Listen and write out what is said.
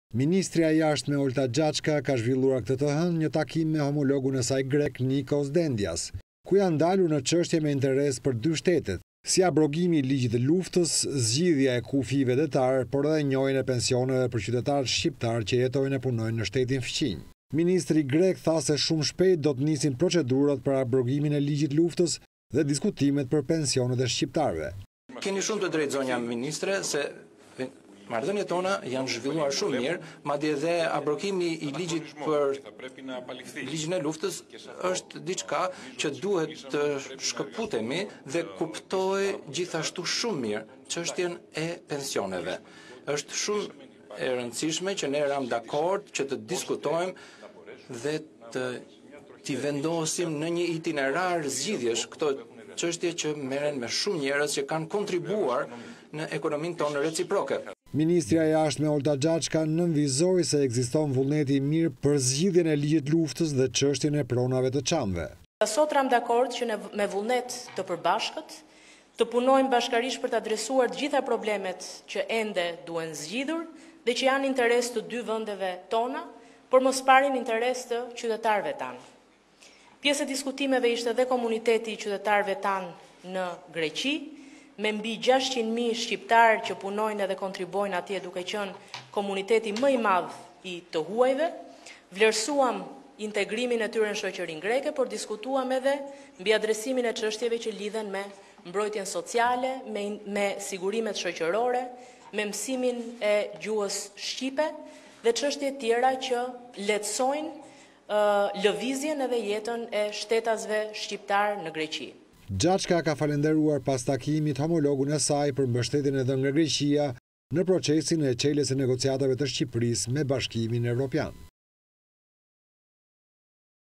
Ministrja e jashtme Olta Gjaçka ka zhvilluar këtë të hënë një takim me homologun e saj grek Nikos Dendias, ku janë dalur në çështje me interes për dy shtetet, si abrogimi i ligjit të luftës, zgjidhja e kufive detar, por edhe njojën e pensioneve për qytetarët shqiptar që jetojnë e punojnë në shtetin fqinj. Ministri grek tha se shumë shpejt do të nisin procedurat për abrogimin e ligjit luftës dhe diskutimet për pensionet e shqiptarëve. Keni shumë të drejtë zonja ministre se marrëdhëniet tona janë zhvilluar shumë mirë, madje edhe abrogimi i ligjit për ligjin e luftës është diçka që duhet të shkëputemi dhe kuptoj gjithashtu shumë mirë çështjen e pensioneve. Është shumë e rëndësishme që ne ram dakord që të diskutojmë dhe t'i vendosim në një itinerar zgjidhjesh këto çështje që merren me shumë njerëz që kanë kontribuar në ekonominë tonë reciproke. Ministrja e jashtme Olta Gjaçka nënvizoi se ekziston vullneti i mirë për zgjidhjen e ligjit luftës dhe çështjen e pronave të çamëve. Sot ram dakord që me vullnet të përbashkët të punojmë bashkërisht për të adresuar të gjitha problemet që ende duhen zgjidhur dhe që janë interes të dy vendeve tona, por mos parin interes të qytetarëve tanë. Pjesë e diskutimeve ishte edhe komuniteti i qytetarëve tanë në Greqi, me mbi 600.000 shqiptarë që punojnë edhe kontribojnë atje duke qenë komuniteti më i madh i të huajve, vlerësuam integrimin e tyre në shoqërinë greke, por diskutuam edhe mbi adresimin e çështjeve që lidhen me mbrojtjen sociale, me sigurimet shoqërore, me mësimin e gjuhës shqipe dhe çështje tjera që lehtësojnë lëvizjen edhe jetën e shtetasve shqiptar në Greqi. Gjaçka ka falenderuar pas takimit homologun e saj për mbështetjen e dhënë nga Greqia në procesin e çeljes së negociatave të Shqipërisë me Bashkimin Evropian.